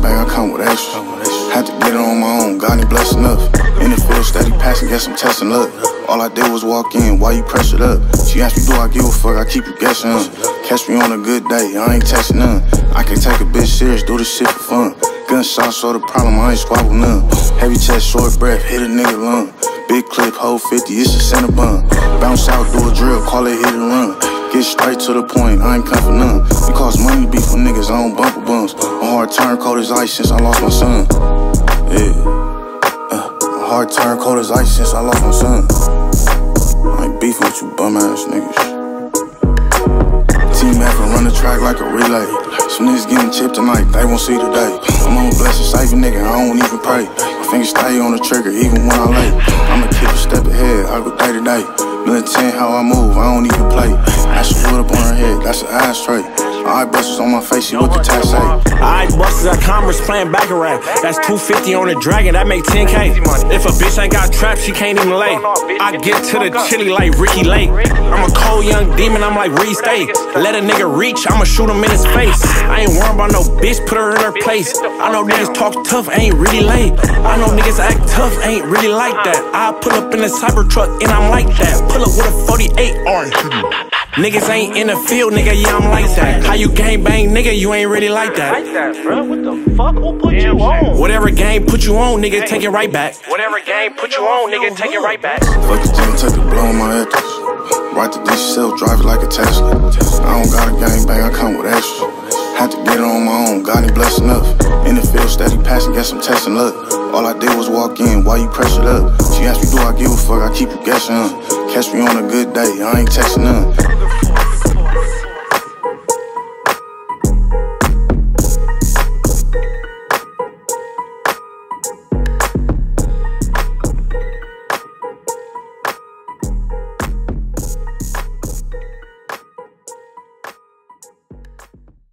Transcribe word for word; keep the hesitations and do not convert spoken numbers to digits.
gangbang, I come with extra. Had to get it on my own, God ain't blessed enough. In the field, steady passing, guess I'm testing luck. All I did was walk in, why you pressured up? She asked me, do I give a fuck, I keep you guessing. Uh. Catch me on a good day, I ain't texting none. I can take a bitch serious, do this shit for fun. Gunshots, so the problem, I ain't squabble none. Heavy chest, short breath, hit a nigga lung. Big clip, hold fifty, it's a center bun. Bounce out, do a drill, call it hit and run. Get straight to the point, I ain't come for none. It costs money to be for niggas, I don't bumper bums. My hard turn cold as ice since I lost my son. Yeah. Uh, my hard turn cold as ice since I lost my son. I ain't beefing with you bum ass niggas. Team effort, run the track like a relay. Some niggas getting chipped tonight, they won't see today. I'm on a blessed, saving nigga, I don't even pray. My fingers stay on the trigger, even when I late. I'ma keep a step ahead, I go day to day. Militant how I move, I don't even play. Ash wood up on her head, that's an ashtray. Eye busters on my face, see what the tax say. Eye busters at Commerce playing Baccarat. That's two fifty on the Dragon, that make ten K. If a bitch ain't got trapped, she can't even lay. I get to the chili like Ricky Lake. I'm a cold young demon, I'm like Reed State. Let a nigga reach, I'ma shoot him in his face. I ain't worried about no bitch, put her in her place. I know niggas talk tough, ain't really late. I know niggas act tough, ain't really like that. I pull up in a cyber truck and I'm like that. Pull up with a forty-eight orange. Niggas ain't in the field, nigga, yeah, I'm like that. How you gang bang, nigga, you ain't really like that. Like that, bro. What the fuck? Who put you on? Whatever game put you on, nigga, take it right back. Whatever game put you on, nigga, take it right back. Fuck the gym, take a blow on my ethics. Right to D C self, drive it like a Tesla. I don't got a gang bang, I come with extra. Had to get it on my own, God ain't blessed enough. In the field, steady passing, guess I'm testing luck. All I did was walk in, why you pressured up? She asked me, do I give a fuck, I keep you guessing. Uh. Catch me on a good day, I ain't texting none.